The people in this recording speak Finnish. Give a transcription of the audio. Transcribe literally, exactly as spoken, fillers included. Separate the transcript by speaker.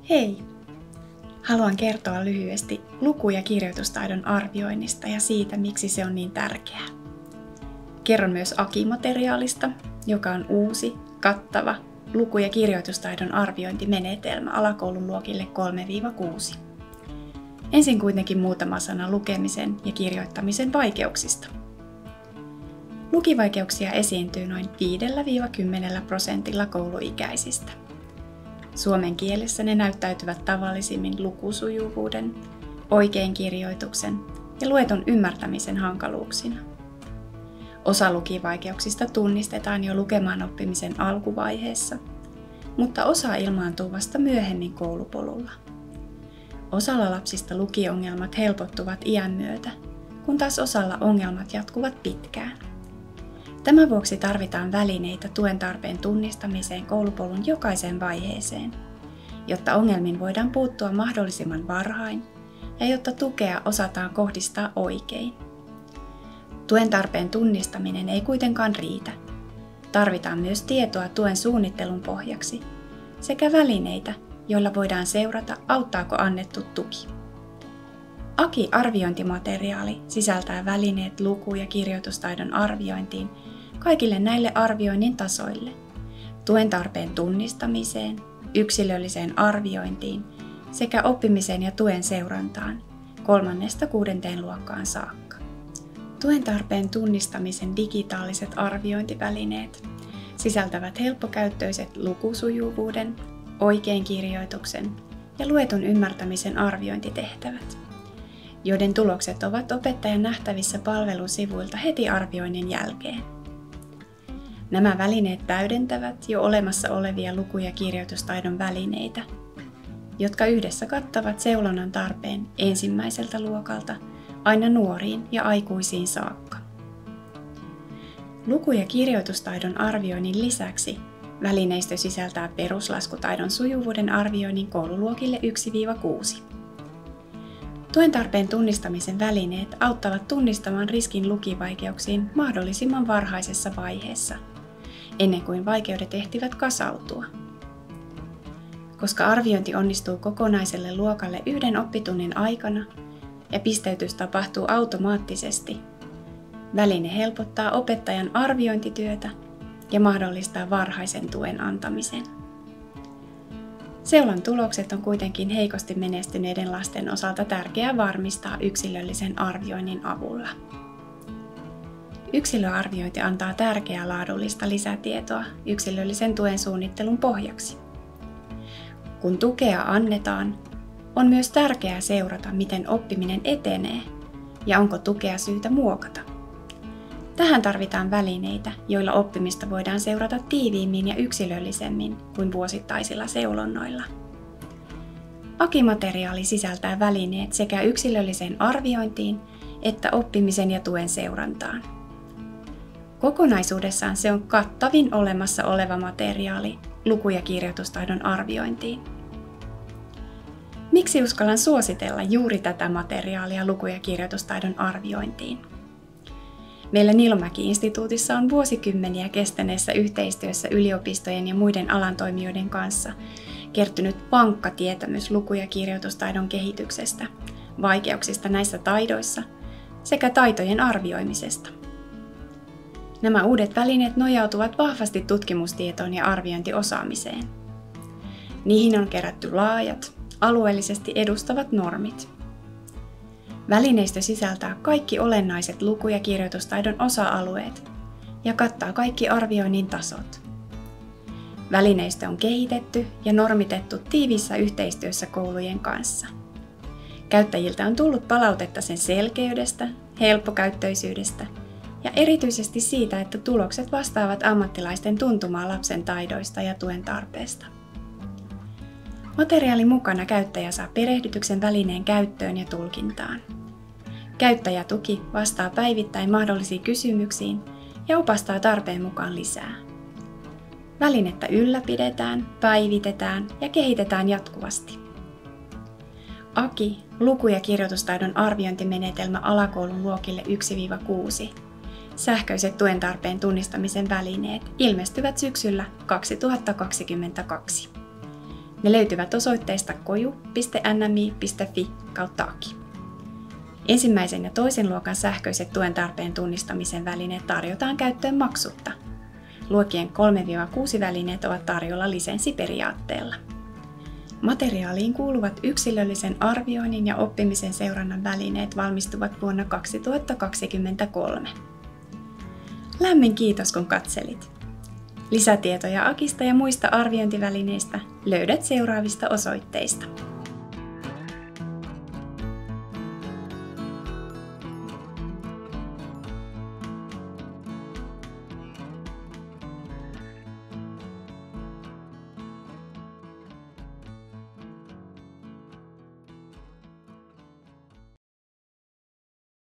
Speaker 1: Hei! Haluan kertoa lyhyesti luku- ja kirjoitustaidon arvioinnista ja siitä, miksi se on niin tärkeää. Kerron myös A K I-materiaalista, joka on uusi, kattava luku- ja kirjoitustaidon arviointimenetelmä alakoulun luokille kolme kuusi. Ensin kuitenkin muutama sana lukemisen ja kirjoittamisen vaikeuksista. Lukivaikeuksia esiintyy noin viidestä–kymmenestä prosentilla kouluikäisistä. Suomen kielessä ne näyttäytyvät tavallisimmin lukusujuvuuden, oikein kirjoituksen ja luetun ymmärtämisen hankaluuksina. Osa lukivaikeuksista tunnistetaan jo lukemaan oppimisen alkuvaiheessa, mutta osa ilmaantuu vasta myöhemmin koulupolulla. Osalla lapsista lukiongelmat helpottuvat iän myötä, kun taas osalla ongelmat jatkuvat pitkään. Tämän vuoksi tarvitaan välineitä tuen tarpeen tunnistamiseen koulupolun jokaiseen vaiheeseen, jotta ongelmiin voidaan puuttua mahdollisimman varhain ja jotta tukea osataan kohdistaa oikein. Tuen tarpeen tunnistaminen ei kuitenkaan riitä. Tarvitaan myös tietoa tuen suunnittelun pohjaksi sekä välineitä, joilla voidaan seurata, auttaako annettu tuki. A K I-arviointimateriaali sisältää välineet luku- ja kirjoitustaidon arviointiin kaikille näille arvioinnin tasoille, tuen tarpeen tunnistamiseen, yksilölliseen arviointiin sekä oppimiseen ja tuen seurantaan kolmannesta kuudenteen luokkaan saakka. Tuen tarpeen tunnistamisen digitaaliset arviointivälineet sisältävät helppokäyttöiset lukusujuvuuden, oikein kirjoituksen ja luetun ymmärtämisen arviointitehtävät, joiden tulokset ovat opettajan nähtävissä palvelusivuilta heti arvioinnin jälkeen. Nämä välineet täydentävät jo olemassa olevia luku- ja kirjoitustaidon välineitä, jotka yhdessä kattavat seulonnan tarpeen ensimmäiseltä luokalta aina nuoriin ja aikuisiin saakka. Luku- ja kirjoitustaidon arvioinnin lisäksi välineistö sisältää peruslaskutaidon sujuvuuden arvioinnin koululuokille yksi kuusi. Tuen tarpeen tunnistamisen välineet auttavat tunnistamaan riskin lukivaikeuksiin mahdollisimman varhaisessa vaiheessa, ennen kuin vaikeudet ehtivät kasautua. Koska arviointi onnistuu kokonaiselle luokalle yhden oppitunnin aikana ja pisteytys tapahtuu automaattisesti, väline helpottaa opettajan arviointityötä ja mahdollistaa varhaisen tuen antamisen. Seulan tulokset on kuitenkin heikosti menestyneiden lasten osalta tärkeää varmistaa yksilöllisen arvioinnin avulla. Yksilöarviointi antaa tärkeää laadullista lisätietoa yksilöllisen tuen suunnittelun pohjaksi. Kun tukea annetaan, on myös tärkeää seurata, miten oppiminen etenee ja onko tukea syytä muokata. Tähän tarvitaan välineitä, joilla oppimista voidaan seurata tiiviimmin ja yksilöllisemmin kuin vuosittaisilla seulonnoilla. A K I-materiaali sisältää välineet sekä yksilölliseen arviointiin että oppimisen ja tuen seurantaan. Kokonaisuudessaan se on kattavin olemassa oleva materiaali luku- ja kirjoitustaidon arviointiin. Miksi uskallan suositella juuri tätä materiaalia luku- ja kirjoitustaidon arviointiin? Meillä Nilomäki-instituutissa on vuosikymmeniä kestäneessä yhteistyössä yliopistojen ja muiden alan toimijoiden kanssa kertynyt vankka tietämys luku- ja kirjoitustaidon kehityksestä, vaikeuksista näissä taidoissa sekä taitojen arvioimisesta. Nämä uudet välineet nojautuvat vahvasti tutkimustietoon ja arviointiosaamiseen. Niihin on kerätty laajat, alueellisesti edustavat normit. Välineistö sisältää kaikki olennaiset luku- ja kirjoitustaidon osa-alueet ja kattaa kaikki arvioinnin tasot. Välineistö on kehitetty ja normitettu tiiviissä yhteistyössä koulujen kanssa. Käyttäjiltä on tullut palautetta sen selkeydestä, helppokäyttöisyydestä ja erityisesti siitä, että tulokset vastaavat ammattilaisten tuntumaa lapsen taidoista ja tuen tarpeesta. Materiaalin mukana käyttäjä saa perehdytyksen välineen käyttöön ja tulkintaan. Käyttäjätuki vastaa päivittäin mahdollisiin kysymyksiin ja opastaa tarpeen mukaan lisää. Välinettä ylläpidetään, päivitetään ja kehitetään jatkuvasti. A K I, luku- ja kirjoitustaidon arviointimenetelmä alakoulun luokille yksi kuusi. Sähköiset tuen tarpeen tunnistamisen välineet ilmestyvät syksyllä kaksituhattakaksikymmentäkaksi. Ne löytyvät osoitteesta koju piste n m i piste f i kautta aki. Ensimmäisen ja toisen luokan sähköiset tuen tarpeen tunnistamisen välineet tarjotaan käyttöön maksutta. Luokkien kolme kuusi välineet ovat tarjolla lisenssiperiaatteella. Materiaaliin kuuluvat yksilöllisen arvioinnin ja oppimisen seurannan välineet valmistuvat vuonna kaksituhattakaksikymmentäkolme. Lämmin kiitos kun katselit! Lisätietoja Akista ja muista arviointivälineistä löydät seuraavista osoitteista.